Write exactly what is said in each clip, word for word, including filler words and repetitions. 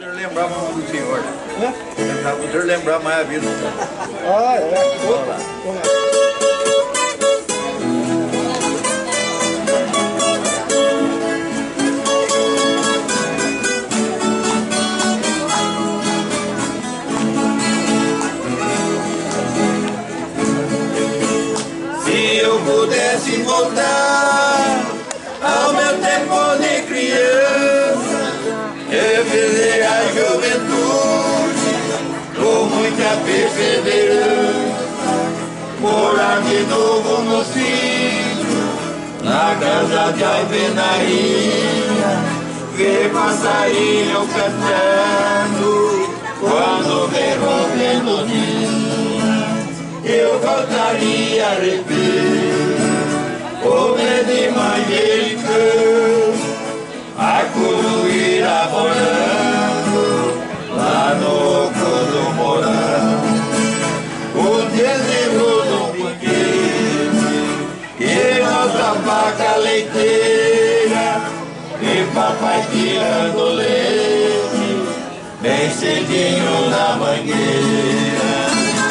poder lembrar mais do senhor. Hã? Tentar poder lembrar mais a vida. Ah, é. Vamos lá. Vamos lá. Se eu pudesse voltar ao meu tempo de criança, reviver a juventude com muita perseverança, morar de novo no sítio, na casa de alvenaria, ver passarinho cantando quando vem rompendo o dia. Eu voltaria a rever o medo de manjericão, a coroeira morando lá no oco do morão, o tenebroso piquete e nossa vaca leiteira, e papai tirando leite bem cedinho na mangueira.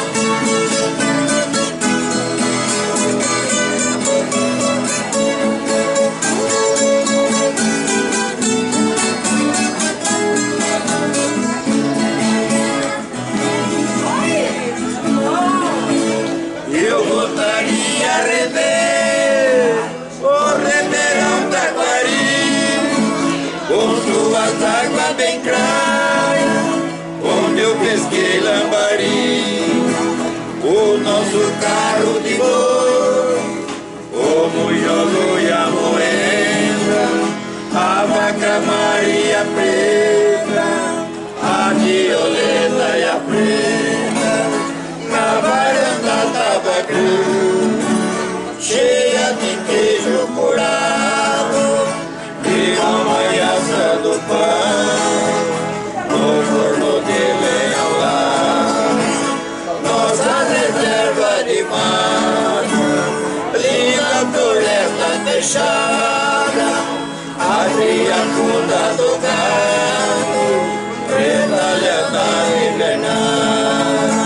Eu voltaria a rever o Ribeirão Taquari, com suas águas bem claras, onde eu pesquei lambari, o nosso carro de boi, o muiolo e a moenda, a vaca Maria preta, a violeta e a preta, na varanda tabacão, cheia de queijo curado e amanhaça do pão, no forno de lenha ao lado, nossa reserva de mata, linda floresta fechada, a criatura do gado, retalhada invernada.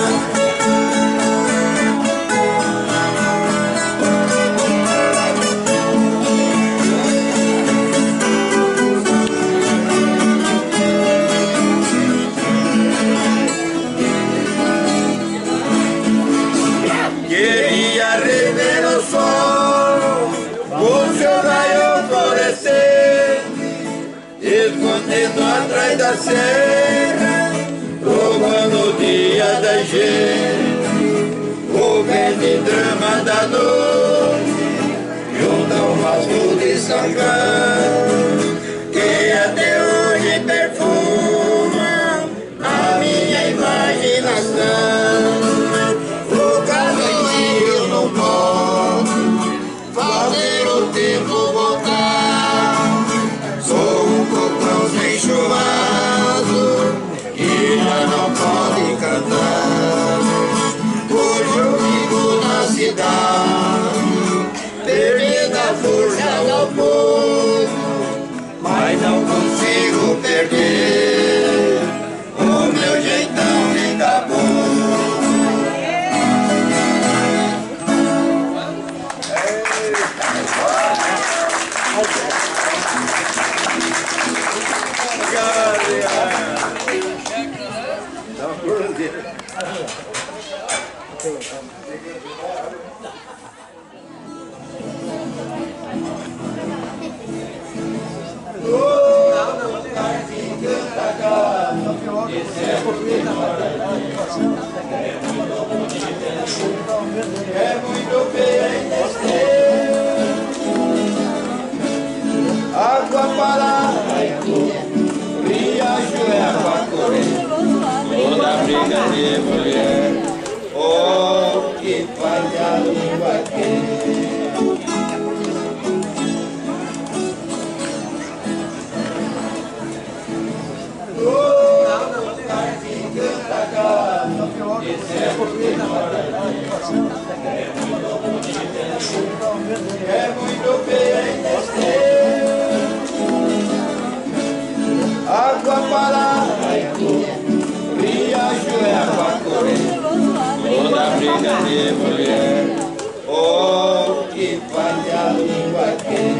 Queria rever o sol, o seu raio florescente, escondido atrás da serra, roubando o dia da gente, o grande drama da noite, junto ao vaso de sangão, que até hoje perfuma a minha imaginação. Fazer o tempo voltar, sou um cocão sem churrasco e já não pode cantar. Hoje eu vivo na cidade, perdendo a força ao povo, mas não consigo perder o meu jeitão de caboclo. É muito bem água parada, riacho é água corrente, toda briga de mulher, oh, que faz a língua quente. É muito bem água parada, mulher, oh, que falha a língua que